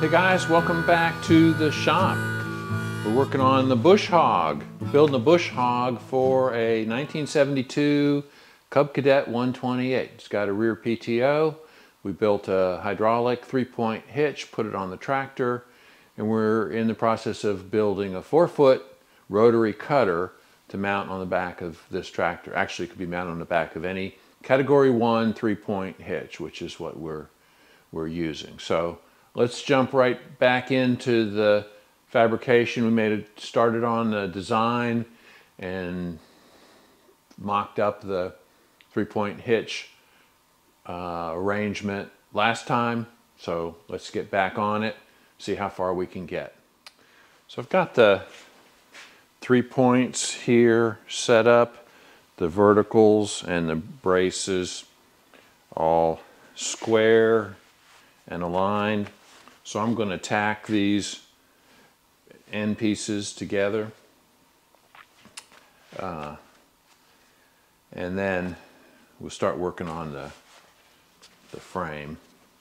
Hey guys, welcome back to the shop. We're working on the Bush Hog. We're building a Bush Hog for a 1972 Cub Cadet 128. It's got a rear PTO. We built a hydraulic 3-point hitch, put it on the tractor, and we're in the process of building a 4-foot rotary cutter to mount on the back of this tractor. Actually, it could be mounted on the back of any Category 1 3-point hitch, which is what we're using. So let's jump right back into the fabrication. We started on the design and mocked up the 3-point hitch arrangement last time. So let's get back on it, see how far we can get. So I've got the 3 points here set up, the verticals and the braces all square and aligned. So I'm going to tack these end pieces together, and then we'll start working on the frame.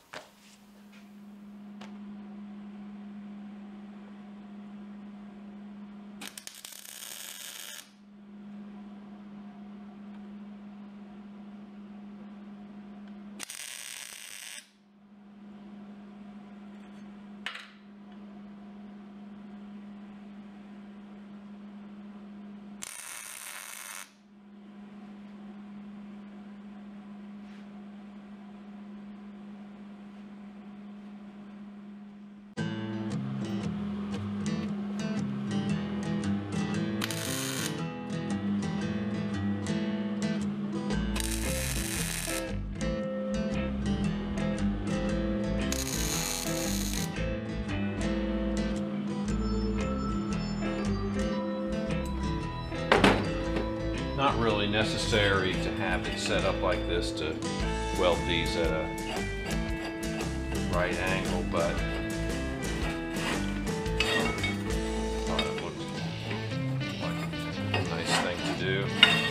Not really necessary to have it set up like this to weld these at a right angle, but I thought it looked like a nice thing to do.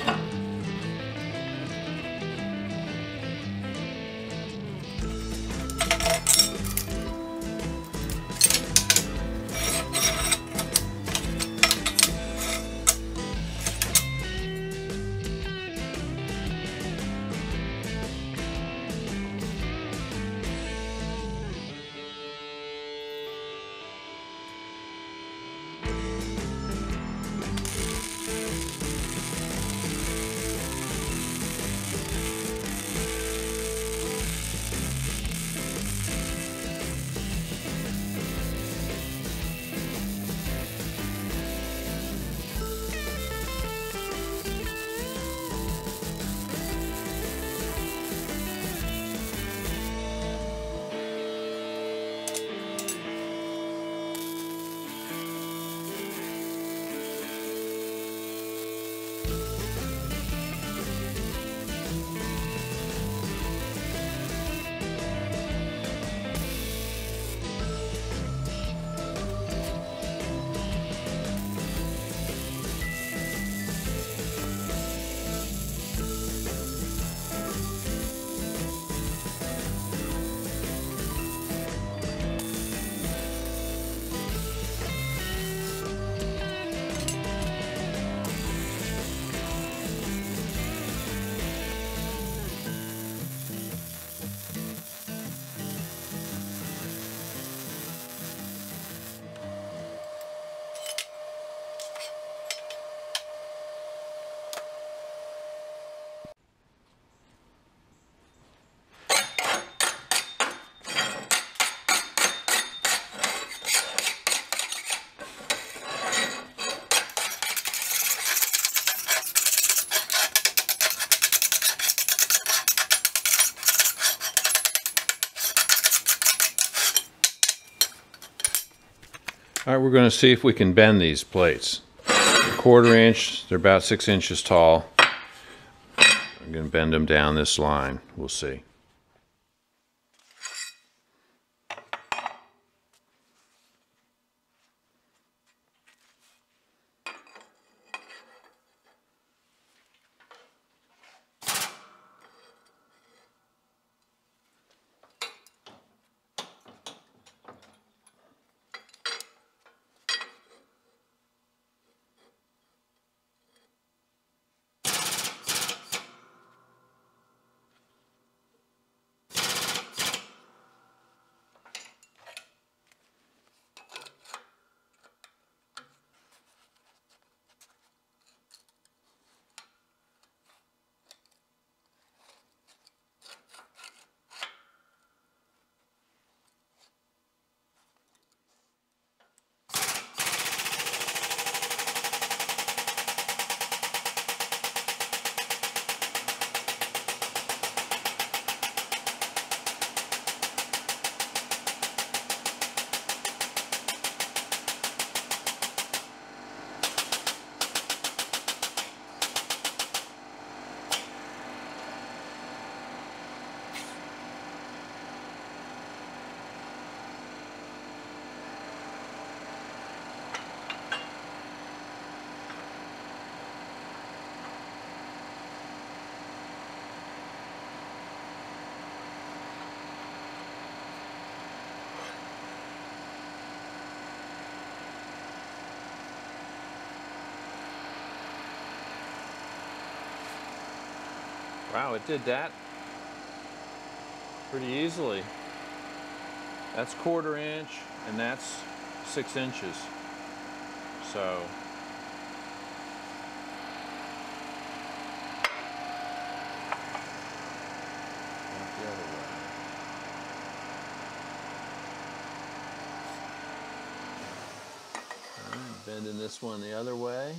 All right, we're going to see if we can bend these plates. 1/4 inch, they're about 6 inches tall. I'm going to bend them down this line. We'll see. Wow, it did that pretty easily. That's 1/4 inch and that's 6 inches. So not the other way. All right, bending this one the other way.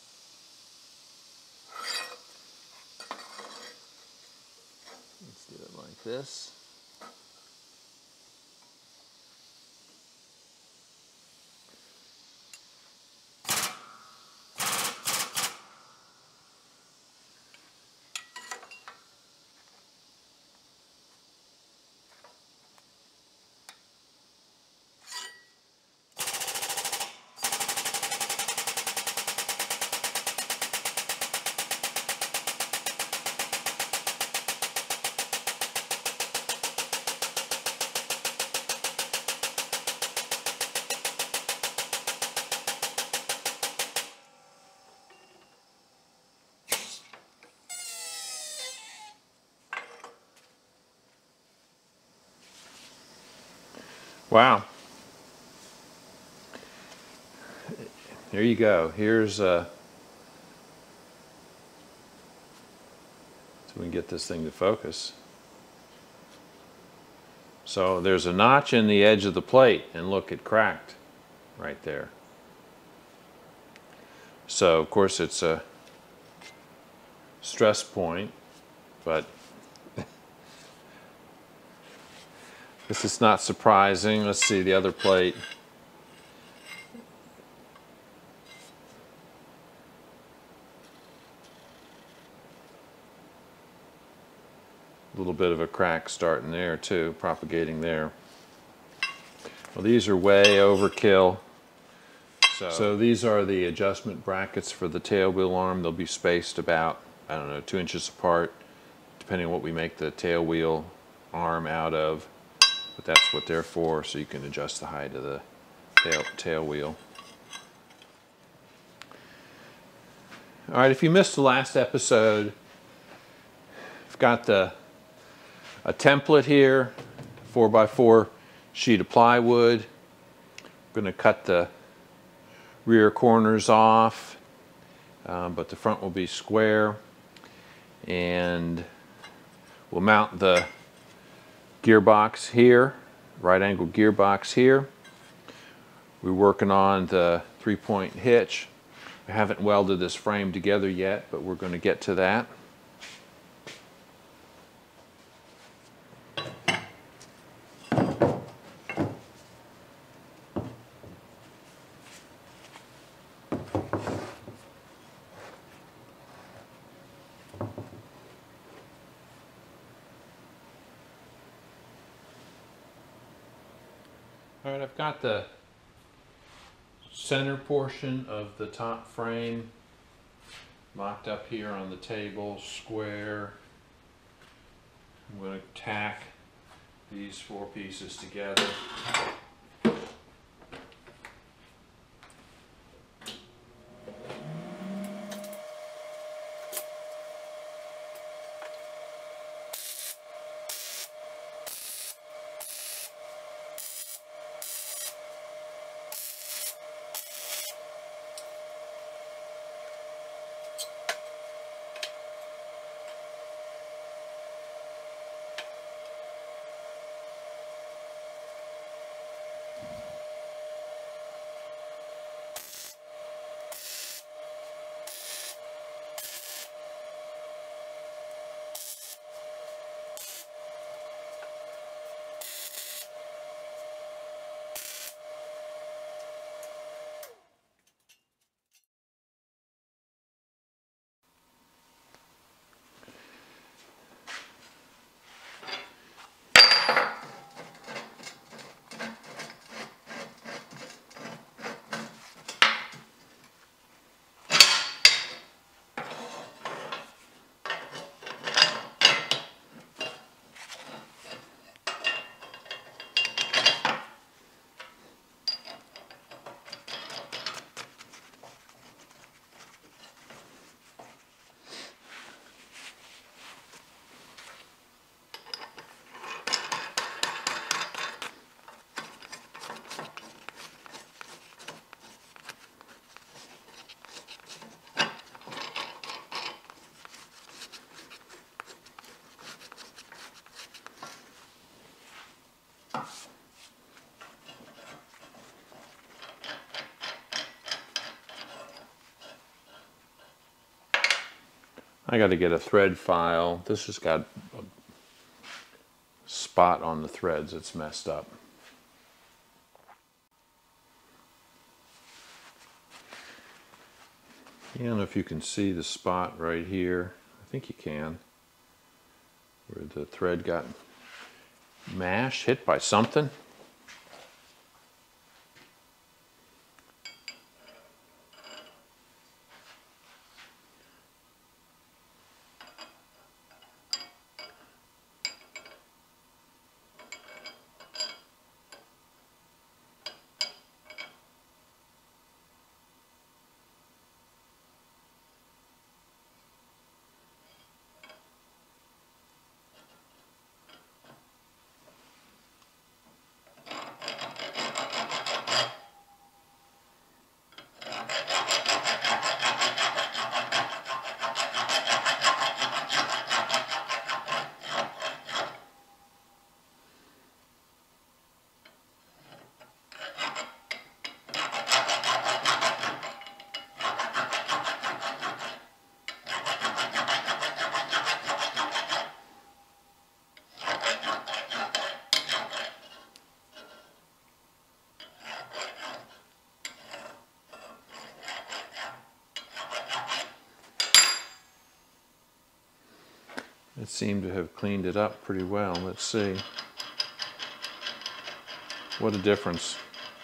Let's do it like this. Wow. There you go. Here's so we can get this thing to focus. So there's a notch in the edge of the plate, and look, it cracked right there. So of course it's a stress point, but this is not surprising. Let's see the other plate. A little bit of a crack starting there too, propagating there. Well, these are way overkill. So these are the adjustment brackets for the tail wheel arm. They'll be spaced about, I don't know, 2 inches apart, depending on what we make the tail wheel arm out of. But that's what they're for, so you can adjust the height of the tail wheel. All right, if you missed the last episode, I've got a template here, 4x4 sheet of plywood. I'm going to cut the rear corners off, but the front will be square, and we'll mount the gearbox here, right angle gearbox here. We're working on the 3-point hitch. I haven't welded this frame together yet, but we're going to get to that. All right, I've got the center portion of the top frame mocked up here on the table, square. I'm going to tack these 4 pieces together. I got to get a thread file. This has got a spot on the threads. It's messed up. I don't know if you can see the spot right here. I think you can. Where the thread got mashed, hit by something. It seemed to have cleaned it up pretty well. Let's see. What a difference.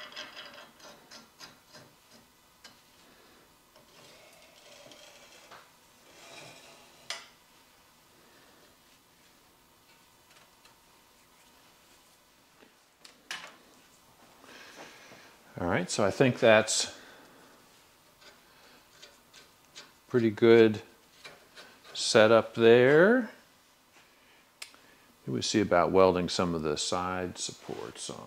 All right, so I think that's pretty good setup there. We'll see about welding some of the side supports on.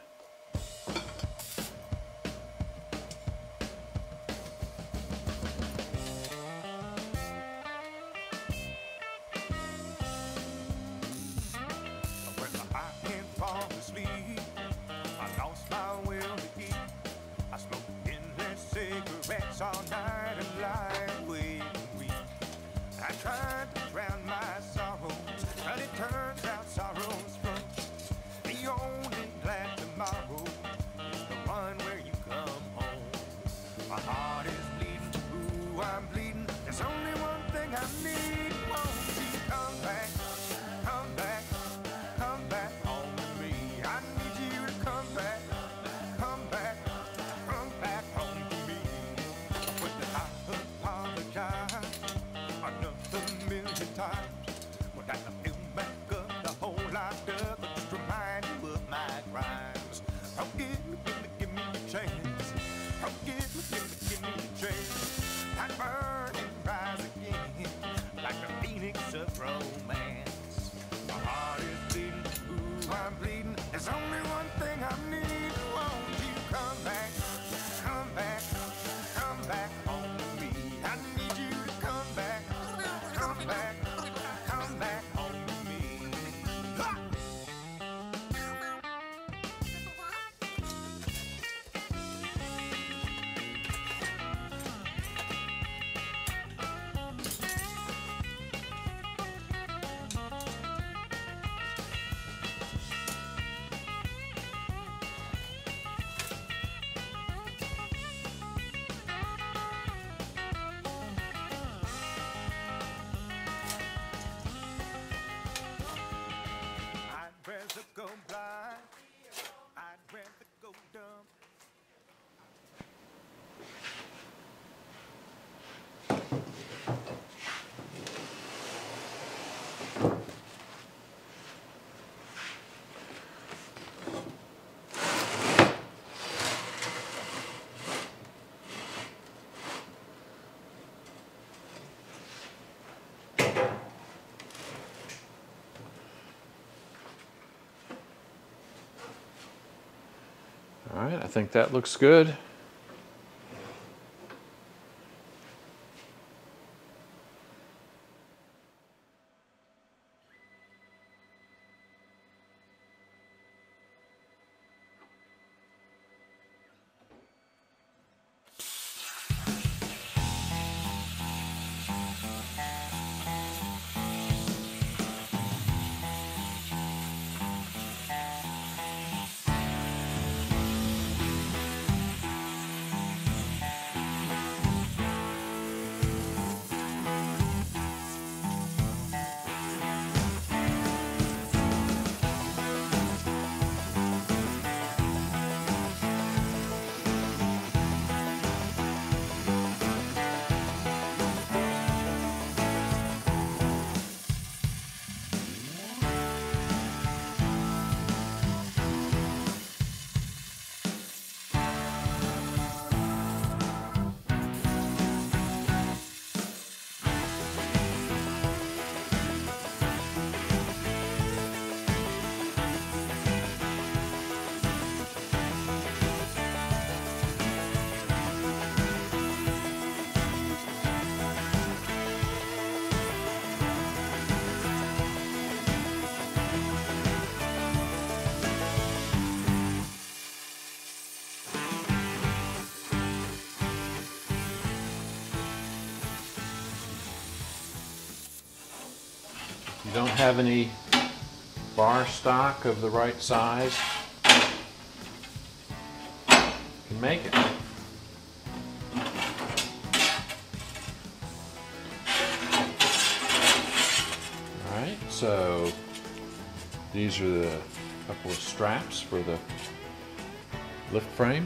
All night and lie awake and weep. I tried to drown my sorrows, but it turns out sorrow's fun. The only glad tomorrow is the one where you come home. My heart is bleeding, ooh, I'm bleeding. There's only one thing I need. Won't you come back, come back, come back home to me? I need you to come back, come back, come back home to me. I apologize another million times. But I feel back up the whole lot of just remind you of my crimes. Forgive me, give me a chance. Forgive me, give me a chance. I'd burn and rise again like a phoenix of romance. My heart is bleeding, ooh, I'm bleeding. There's only one thing I need. Won't you come back, come back, come back home? I need you to come back, come back, come back home to me. Ha! I'd rather go blind, I'd rather go dumb. All right, I think that looks good. You don't have any bar stock of the right size, you can make it. Alright, so these are the couple of straps for the lift frame.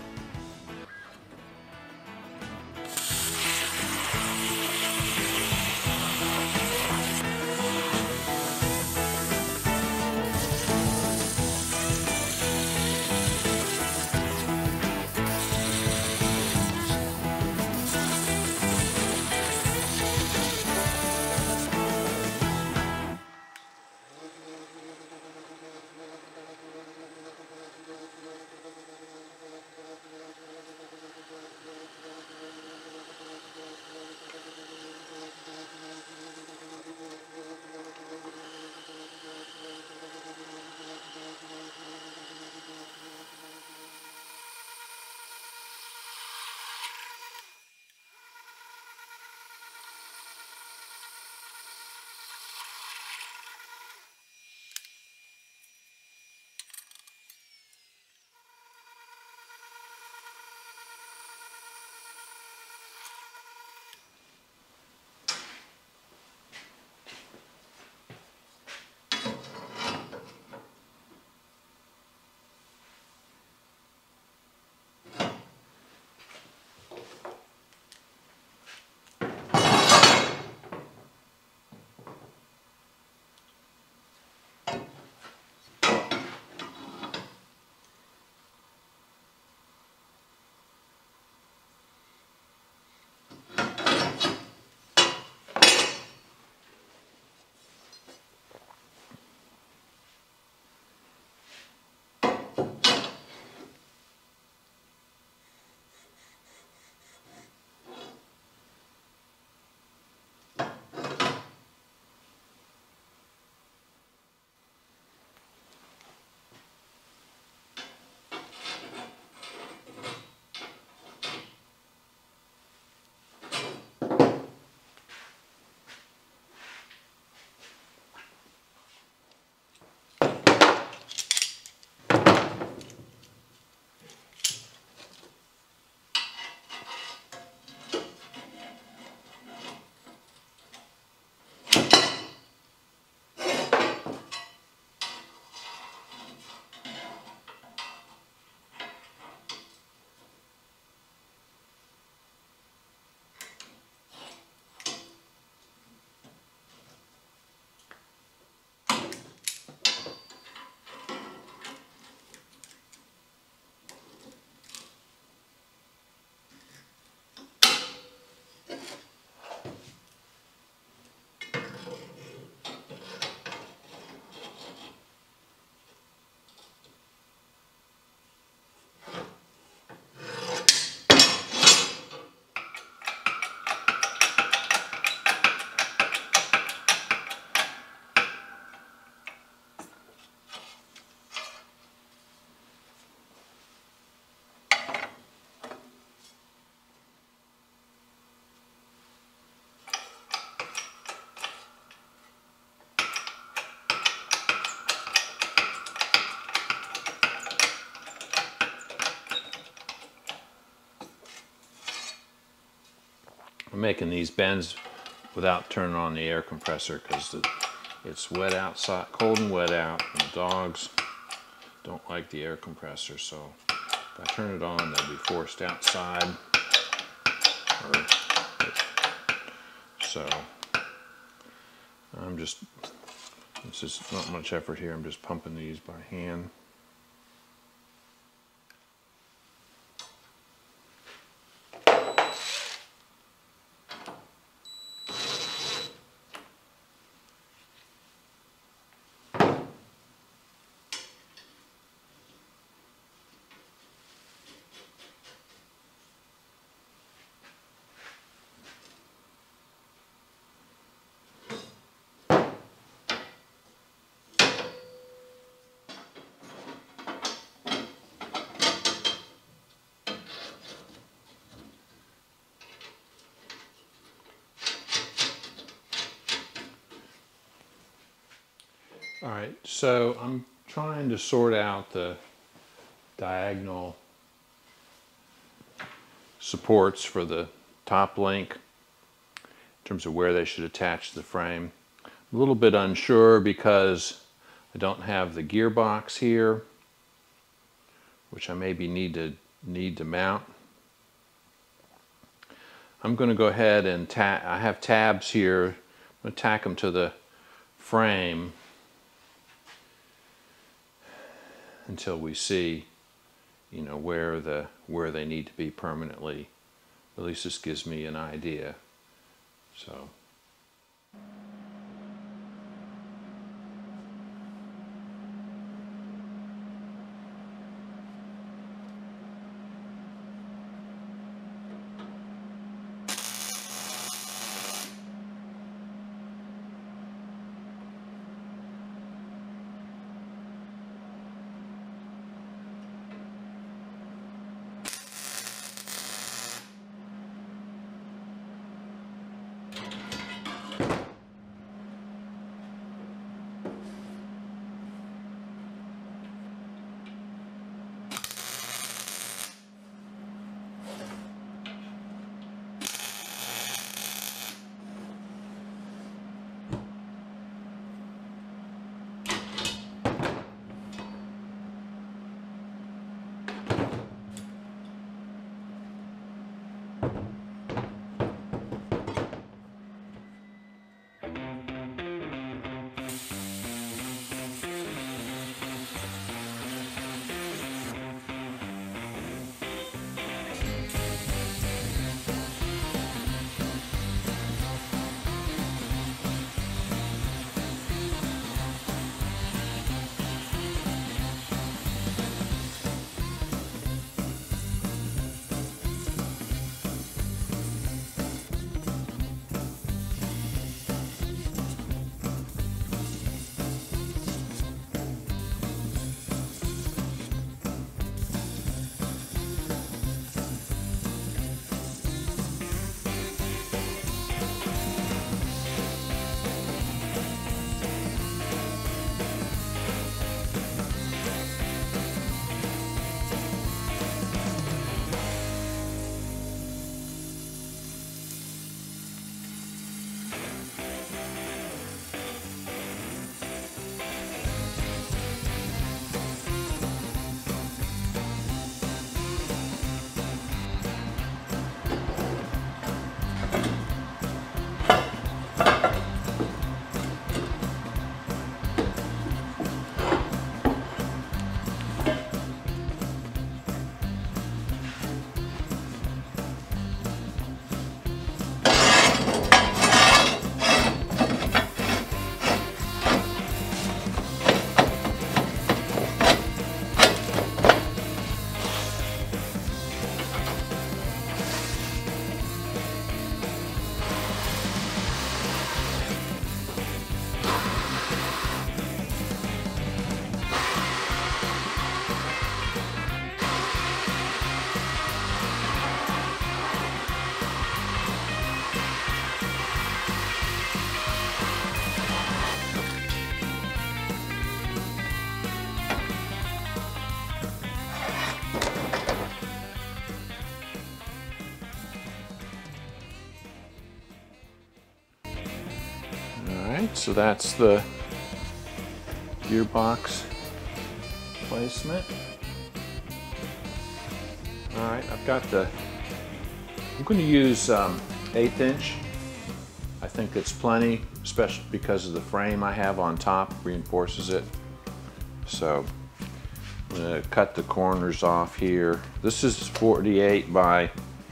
I'm making these bends without turning on the air compressor because it's wet outside, cold and wet out, and the dogs don't like the air compressor, so if I turn it on, they'll be forced outside. So this is not much effort here, I'm just pumping these by hand. All right, so I'm trying to sort out the diagonal supports for the top link in terms of where they should attach to the frame. I'm a little bit unsure because I don't have the gearbox here, which I maybe need to mount. I'm going to go ahead and I have tabs here. I'm going to tack them to the frame until we see, you know, where they need to be permanently. At least this gives me an idea. So. So that's the gearbox placement. All right, I've got I'm going to use 1/8 inch. I think it's plenty, especially because of the frame I have on top, reinforces it. So I'm going to cut the corners off here. This is 48 by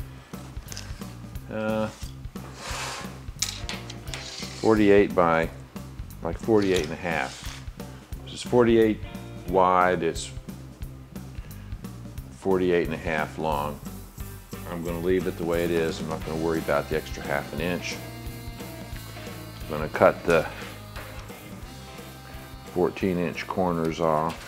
48 by like 48 and a half. This is 48 wide, it's 48 and a half long. I'm going to leave it the way it is. I'm not going to worry about the extra 1/2 inch. I'm going to cut the 14-inch corners off.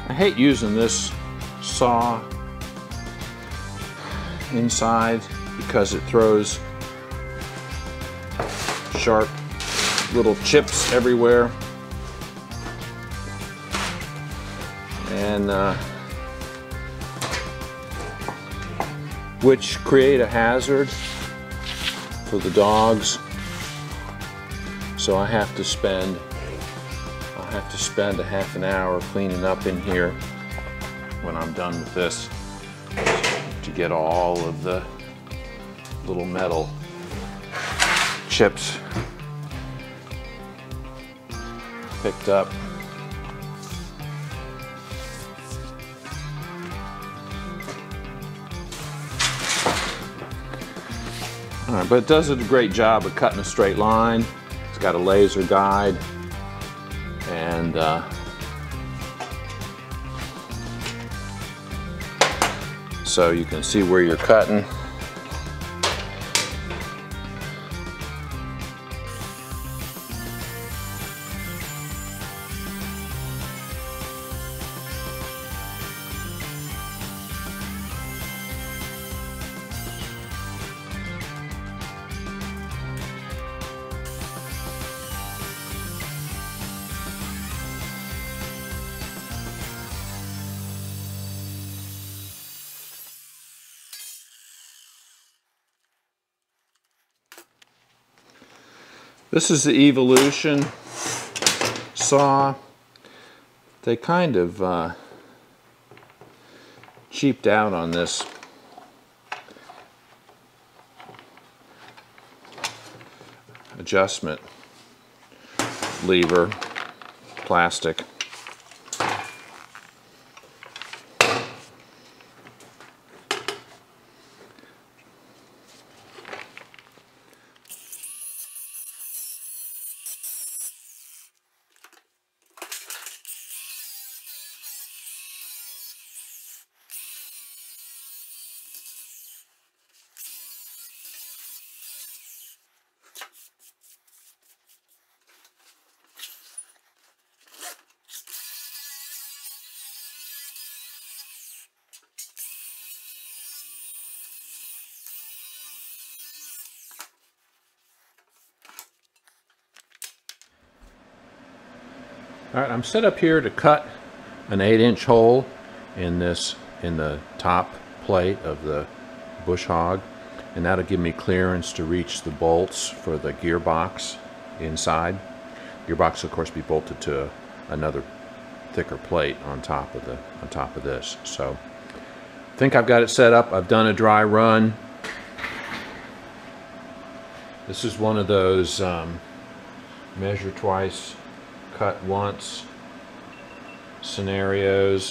I hate using this saw inside because it throws sharp little chips everywhere, and which create a hazard for the dogs. So I'll have to spend a half an hour cleaning up in here when I'm done with this to get all of the little metal chips picked up. All right, but it does a great job of cutting a straight line. It's got a laser guide, and so you can see where you're cutting. This is the Evolution saw. They kind of cheaped out on this adjustment lever, plastic. All right, I'm set up here to cut an 8-inch hole in the top plate of the bush hog, and that'll give me clearance to reach the bolts for the gearbox inside. Gearbox, of course, be bolted to another thicker plate on top of this. So I think I've got it set up. I've done a dry run. This is one of those measure twice, cut once scenarios.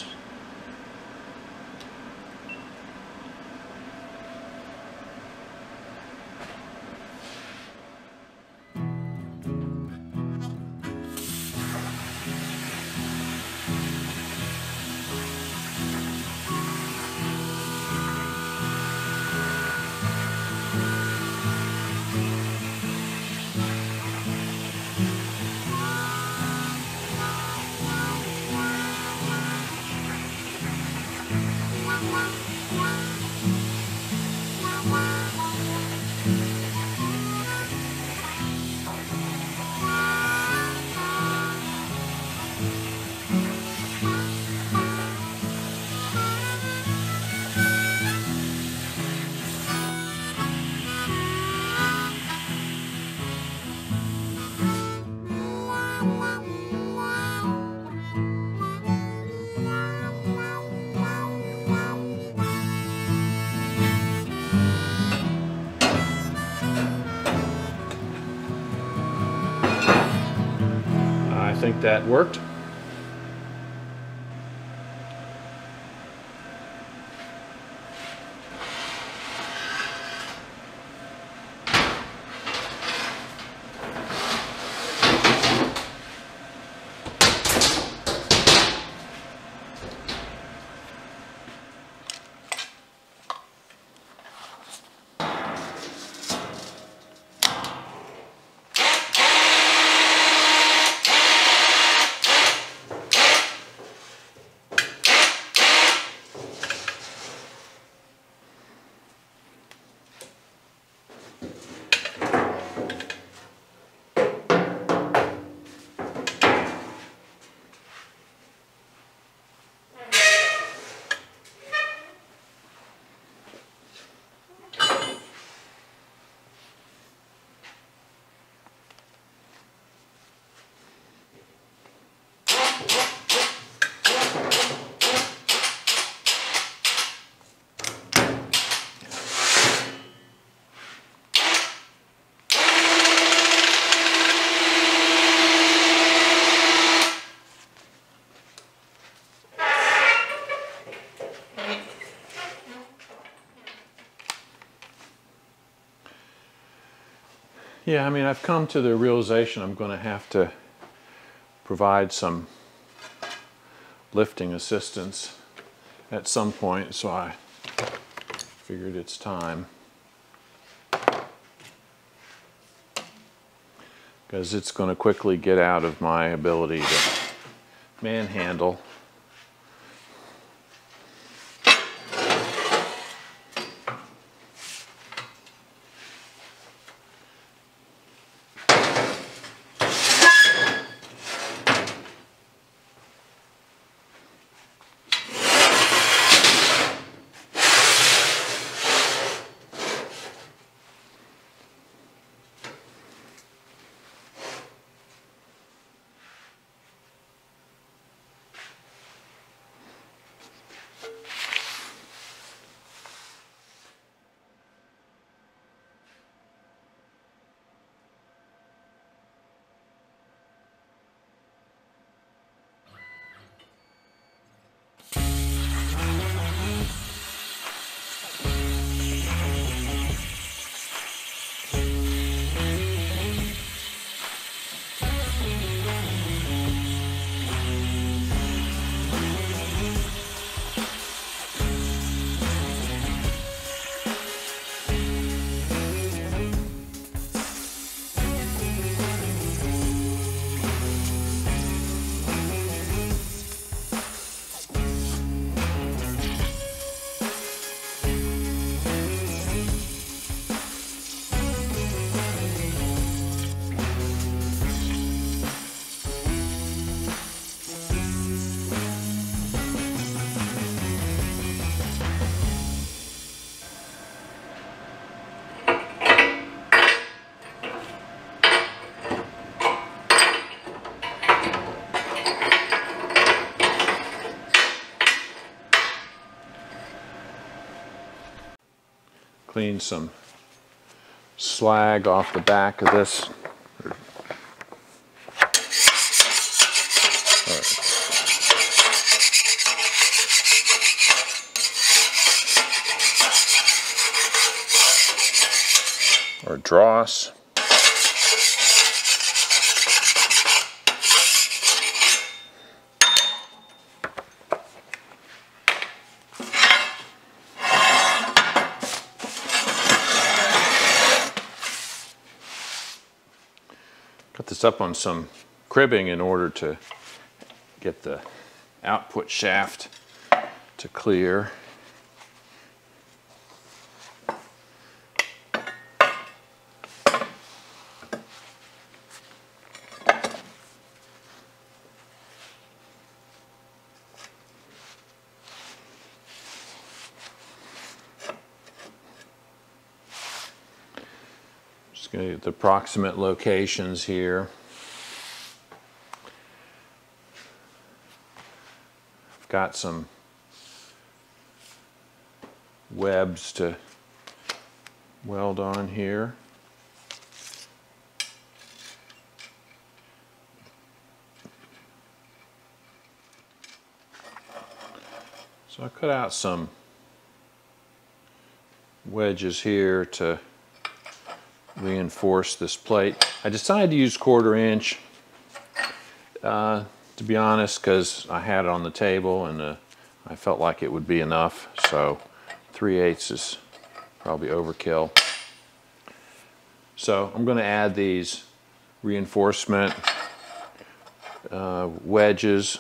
I think that worked. Yeah, I mean, I've come to the realization I'm going to have to provide some lifting assistance at some point, so I figured it's time. Because it's going to quickly get out of my ability to manhandle. Clean some slag off the back of this. Or dross. Cut this up on some cribbing in order to get the output shaft to clear. Just going to get the approximate locations here. I've got some webs to weld on here. So I cut out some wedges here to reinforce this plate. I decided to use 1/4 inch, to be honest, because I had it on the table and I felt like it would be enough. So 3/8 is probably overkill. So I'm going to add these reinforcement wedges,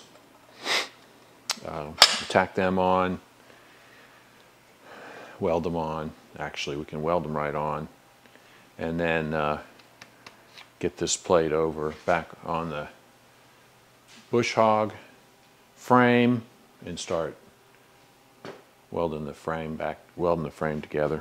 tack them on, weld them on. Actually, we can weld them right on. And then get this plate over back on the bush hog frame and start welding the frame together.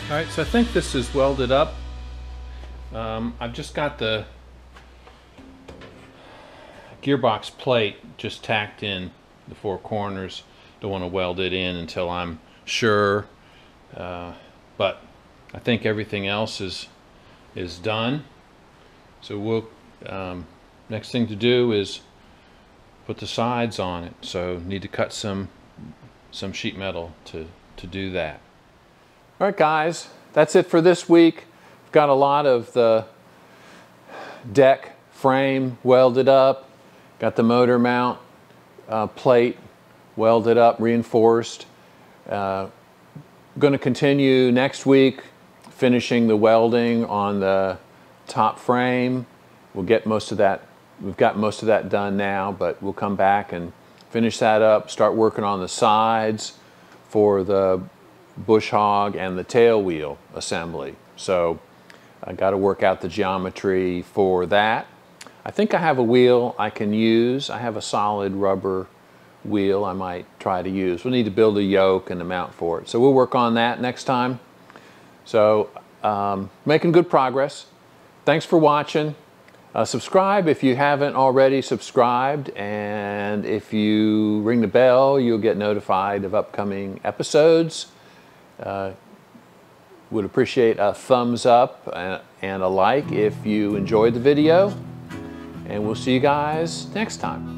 All right, so I think this is welded up. I've just got the gearbox plate just tacked in the four corners. Don't want to weld it in until I'm sure, but I think everything else is done. So we'll next thing to do is put the sides on it. So need to cut some sheet metal to do that. All right, guys, that's it for this week. We've got a lot of the deck frame welded up. Got the motor mount plate welded up, reinforced. Going to continue next week finishing the welding on the top frame. We'll get most of that. We've got most of that done now, but we'll come back and finish that up, start working on the sides for the bush hog and the tail wheel assembly. So I got to work out the geometry for that. I think I have a wheel I can use. I have a solid rubber wheel I might try to use. We'll need to build a yoke and a mount for it. So we'll work on that next time. So making good progress. Thanks for watching. Subscribe if you haven't already subscribed, and if you ring the bell, you'll get notified of upcoming episodes. Would appreciate a thumbs up and a like if you enjoyed the video, and we'll see you guys next time.